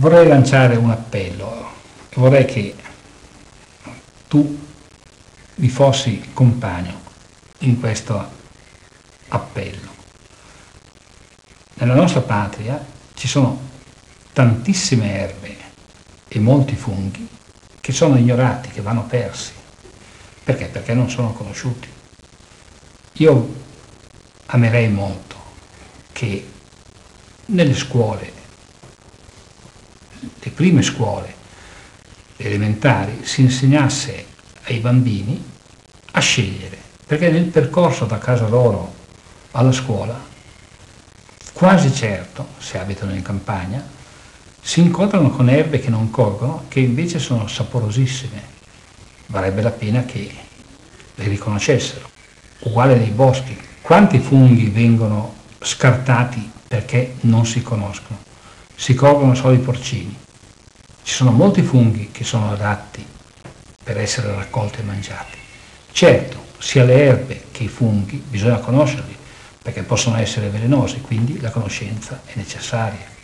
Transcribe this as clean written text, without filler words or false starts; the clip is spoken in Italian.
Vorrei lanciare un appello e vorrei che tu mi fossi compagno in questo appello. Nella nostra patria ci sono tantissime erbe e molti funghi che sono ignorati, che vanno persi. Perché? Perché non sono conosciuti. Io amerei molto che nelle scuole, le prime scuole elementari, si insegnasse ai bambini a scegliere, perché nel percorso da casa loro alla scuola, quasi certo, se abitano in campagna, si incontrano con erbe che non colgono, che invece sono saporosissime. Varrebbe la pena che le riconoscessero. Uguale nei boschi. Quanti funghi vengono scartati perché non si conoscono? Si colgono solo i porcini. Ci sono molti funghi che sono adatti per essere raccolti e mangiati. Certo, sia le erbe che i funghi bisogna conoscerli perché possono essere velenosi, quindi la conoscenza è necessaria.